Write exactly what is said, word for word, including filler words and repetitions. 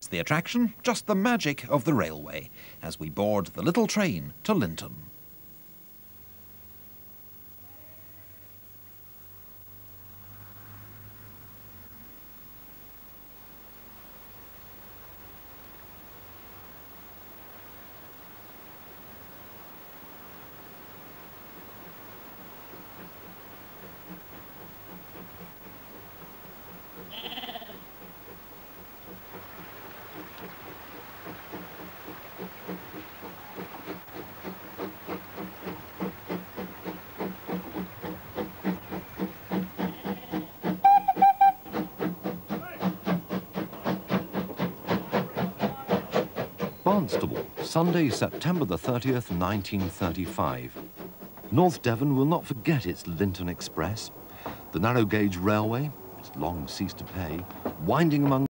What's the attraction? Just the magic of the railway, as we board the little train to Lynton. Barnstable, Sunday, September the thirtieth, nineteen thirty-five. North Devon will not forget its Lynton Express, the narrow gauge railway, which long ceased to pay, winding among